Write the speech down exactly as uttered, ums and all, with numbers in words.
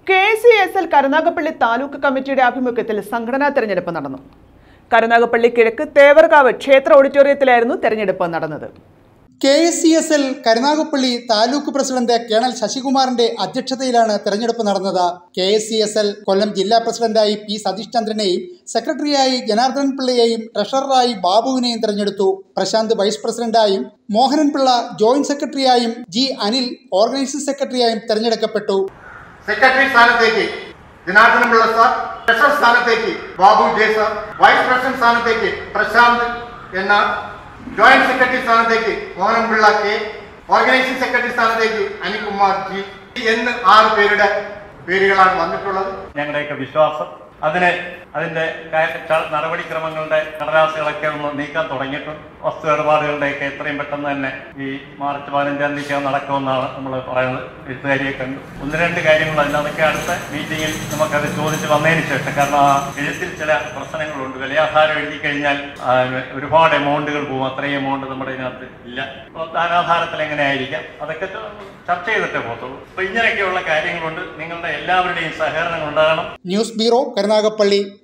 K C S L Karunagappally taluk കമ്മിറ്റിയുടെ ആഭിമുഖ്യത്തിൽ സംഘടനാ തെരഞ്ഞെടുപ്പ് നടന്നു. കരുനാഗപ്പള്ളി കിഴക്ക് തേവർകാവ് ക്ഷേത്ര ഓഡിറ്റോറിയത്തിലായിരുന്നു തെരഞ്ഞെടുപ്പ് നടന്നത്. K S C S L Karunagappally taluk president colonel ശശികുമാറിന്റെ അധ്യക്ഷതയിലാണ് തെരഞ്ഞെടുപ്പ് നടന്നത്. K S C S L Kollam ജില്ലാ പ്രസിഡന്റായി പി സതീഷ് ചന്ദ്രനെയും സെക്രട്ടറിയായി ജനാർദ്ദൻ പിള്ളയെയും ട്രഷററായി ബാബുവിനെയും തെരഞ്ഞെടുത്തു. പ്രശാന്ത് വൈസ് പ്രസിഡന്റായും മോഹനൻ പിള്ള ജോയിന്റ് സെക്രട്ടറിയായും ജി അനിൽ ഓർഗനൈസിംഗ് സെക്രട്ടറിയായും തെരഞ്ഞെടുക്കപ്പെട്ടു. സെക്രട്ടറി സ്ഥാനത്തേക്ക് ജനാർദ്ദൻ പിള്ള സാർ, ട്രഷറർ സ്ഥാനത്തേക്ക് Babu J sir, vice president സ്ഥാനത്തേക്ക് പ്രശാന്ത് എന്ന, ജോയിന്റ് സെക്രട്ടറി സ്ഥാനത്തേക്ക് Mohanan Pillai K, organising secretary സ്ഥാനത്തേക്ക് അനിൽകുമാർ ജി എന്ന് ആറ് പേരുടെ പേരുകളാണ് വന്നിട്ടുള്ളത്. ഞങ്ങളുടെയൊക്കെ വിശ്വാസം അതിന് അതിൻ്റെ നടപടിക്രമങ്ങളുടെ കടലാസുകളൊക്കെ ഒന്ന് നീക്കാൻ തുടങ്ങിയിട്ടുണ്ട്. വസ്തു ഇടപാടുകളുടെയൊക്കെ എത്രയും പെട്ടെന്ന് തന്നെ ഈ മാർച്ച് പതിനഞ്ചാം തീയതി നടക്കുമെന്നാണ് നമ്മൾ പറയുന്നത്. എഴുത്തുകാരിയെ കണ്ടു ഒന്ന് രണ്ട് കാര്യങ്ങൾ അതിന് അതൊക്കെ അടുത്ത മീറ്റിങ്ങിൽ നമുക്കത് ചോദിച്ച് വന്നതിന് ശേഷം, കാരണം ആ എഴുത്തിൽ ചില പ്രശ്നങ്ങളുണ്ട്. വിലയാധാരം എഴുതി കഴിഞ്ഞാൽ ഒരുപാട് എമൗണ്ടുകൾ പോകും. അത്രയും എമൗണ്ട് നമ്മുടെ ഇതിനകത്ത് ഇല്ല. ധനാധാരത്തിൽ എങ്ങനെ ആയിരിക്കാം, അതൊക്കെ ചർച്ച ചെയ്തിട്ടേ പോകത്തുള്ളൂ. അപ്പൊ ഇങ്ങനെയൊക്കെയുള്ള കാര്യങ്ങളുണ്ട്. നിങ്ങളുടെ എല്ലാവരുടെയും സഹകരണം ഉണ്ടാകണം. News bureau Karunagappally.